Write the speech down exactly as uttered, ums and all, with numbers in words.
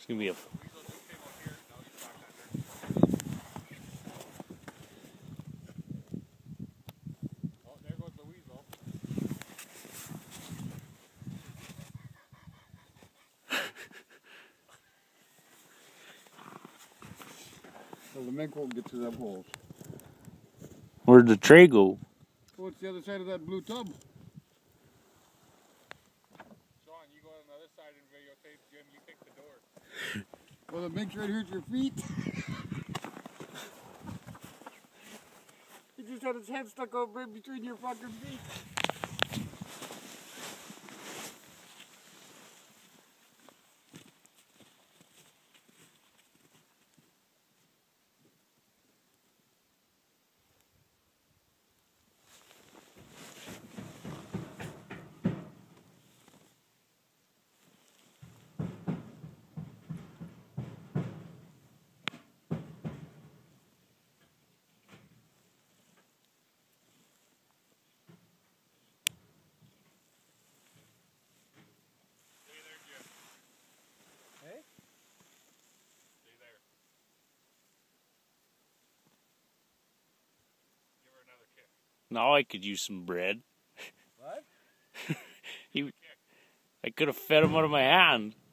gonna be a. Well, the mink won't get through them holes. Where'd the tray go? Oh, it's the other side of that blue tub. Sean, you go on the other side and videotape. Jim, you take the door. Well, the mink's right here at your feet. He just had his head stuck over in between your fucking feet. Now I could use some bread. What? he, I could have fed him out of my hand.